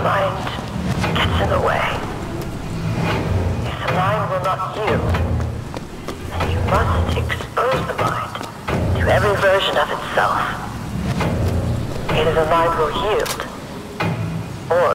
mind gets in the way, if the mind will not yield, then you must expose the mind to every version of itself. Either the mind will yield, or